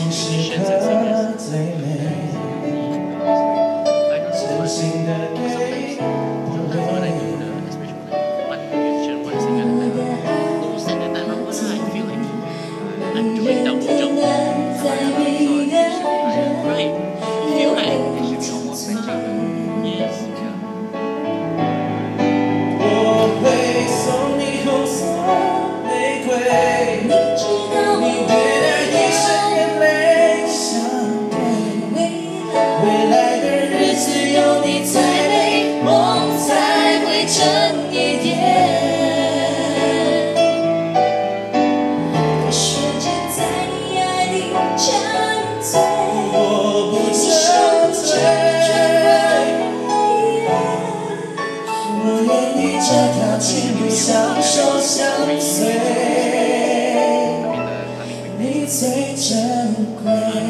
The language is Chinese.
时刻最美，真心的给不累。我会送你红色玫瑰，你对那一生眼泪相对，未来的日子有你才美，梦才会真一点。我瞬间在你爱里沉醉，我不撤退，我愿你这条情路相守相随，你最珍贵。